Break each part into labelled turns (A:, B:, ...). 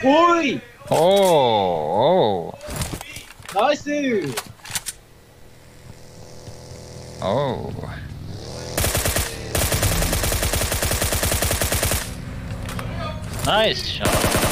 A: 오이!
B: 오,
A: 나이스!
B: 오, 오.
C: Nice shot.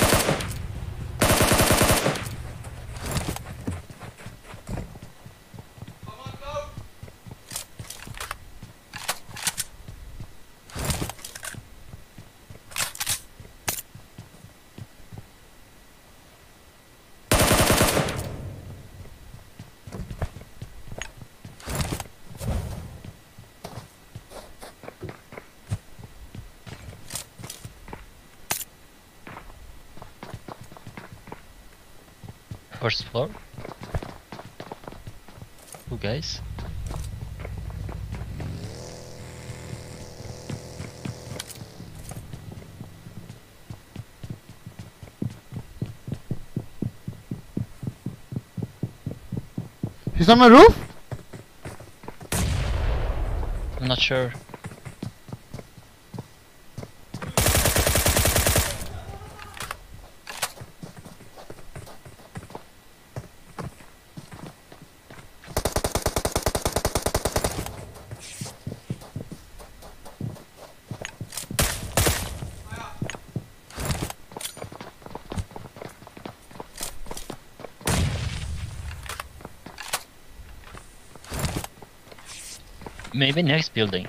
C: First floor. Who guys?
D: He's on my roof?
C: I'm not sure. Maybe next building.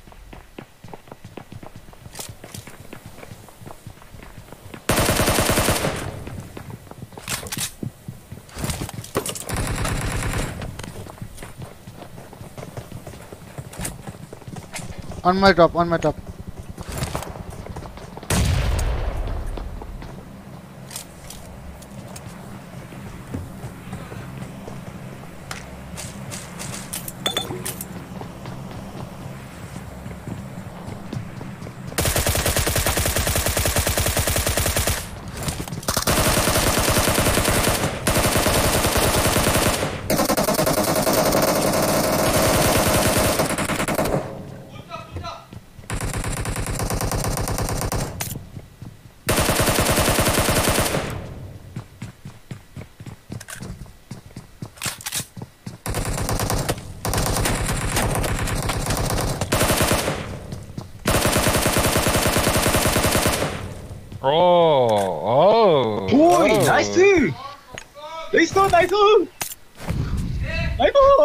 D: On my top, on my top.
B: 오, 오.
A: 오이!
B: 오.
A: 나이스! 레이스터 나이스! 나이스!